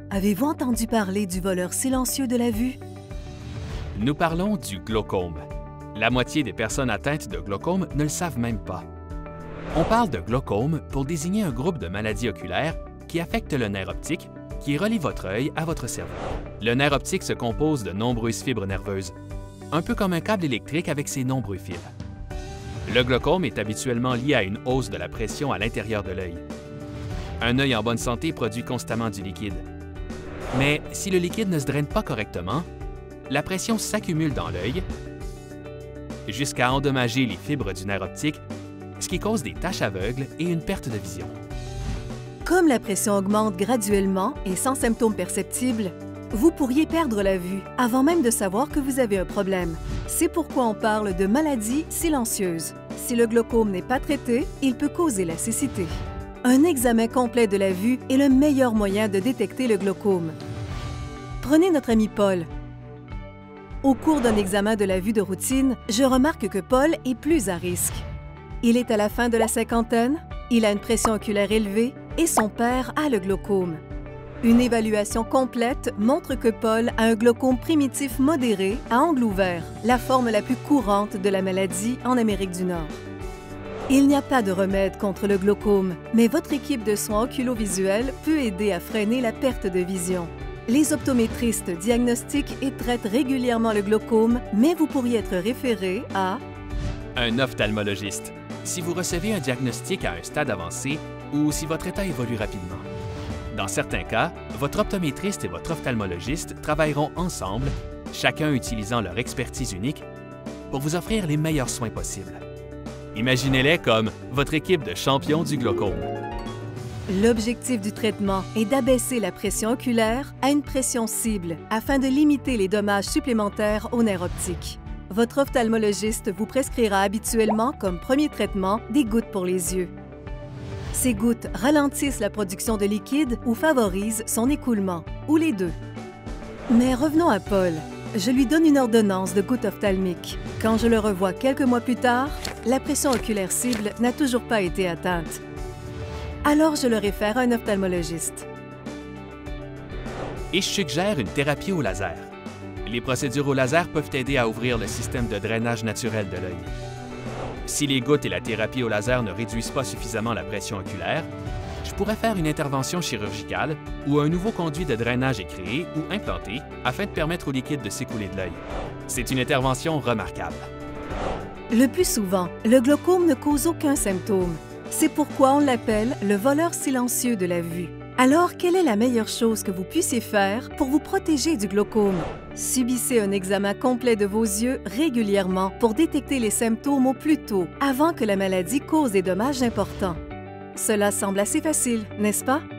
Avez-vous entendu parler du voleur silencieux de la vue? Nous parlons du glaucome. La moitié des personnes atteintes de glaucome ne le savent même pas. On parle de glaucome pour désigner un groupe de maladies oculaires qui affectent le nerf optique, qui relie votre œil à votre cerveau. Le nerf optique se compose de nombreuses fibres nerveuses, un peu comme un câble électrique avec ses nombreux fils. Le glaucome est habituellement lié à une hausse de la pression à l'intérieur de l'œil. Un œil en bonne santé produit constamment du liquide. Mais si le liquide ne se draine pas correctement, la pression s'accumule dans l'œil jusqu'à endommager les fibres du nerf optique, ce qui cause des taches aveugles et une perte de vision. Comme la pression augmente graduellement et sans symptômes perceptibles, vous pourriez perdre la vue avant même de savoir que vous avez un problème. C'est pourquoi on parle de maladie silencieuse. Si le glaucome n'est pas traité, il peut causer la cécité. Un examen complet de la vue est le meilleur moyen de détecter le glaucome. Prenez notre ami Paul. Au cours d'un examen de la vue de routine, je remarque que Paul est plus à risque. Il est à la fin de la cinquantaine, il a une pression oculaire élevée et son père a le glaucome. Une évaluation complète montre que Paul a un glaucome primitif modéré à angle ouvert, la forme la plus courante de la maladie en Amérique du Nord. Il n'y a pas de remède contre le glaucome, mais votre équipe de soins oculovisuels peut aider à freiner la perte de vision. Les optométristes diagnostiquent et traitent régulièrement le glaucome, mais vous pourriez être référé à un ophtalmologiste, si vous recevez un diagnostic à un stade avancé ou si votre état évolue rapidement. Dans certains cas, votre optométriste et votre ophtalmologiste travailleront ensemble, chacun utilisant leur expertise unique, pour vous offrir les meilleurs soins possibles. Imaginez-les comme votre équipe de champions du glaucome. L'objectif du traitement est d'abaisser la pression oculaire à une pression cible afin de limiter les dommages supplémentaires au nerf optique. Votre ophtalmologiste vous prescrira habituellement comme premier traitement des gouttes pour les yeux. Ces gouttes ralentissent la production de liquide ou favorisent son écoulement, ou les deux. Mais revenons à Paul. Je lui donne une ordonnance de gouttes ophtalmiques. Quand je le revois quelques mois plus tard, la pression oculaire cible n'a toujours pas été atteinte. Alors je le réfère à un ophtalmologiste. Et je suggère une thérapie au laser. Les procédures au laser peuvent aider à ouvrir le système de drainage naturel de l'œil. Si les gouttes et la thérapie au laser ne réduisent pas suffisamment la pression oculaire, je pourrais faire une intervention chirurgicale où un nouveau conduit de drainage est créé ou implanté afin de permettre au liquide de s'écouler de l'œil. C'est une intervention remarquable. Le plus souvent, le glaucome ne cause aucun symptôme. C'est pourquoi on l'appelle le voleur silencieux de la vue. Alors, quelle est la meilleure chose que vous puissiez faire pour vous protéger du glaucome? Subissez un examen complet de vos yeux régulièrement pour détecter les symptômes au plus tôt, avant que la maladie cause des dommages importants. Cela semble assez facile, n'est-ce pas?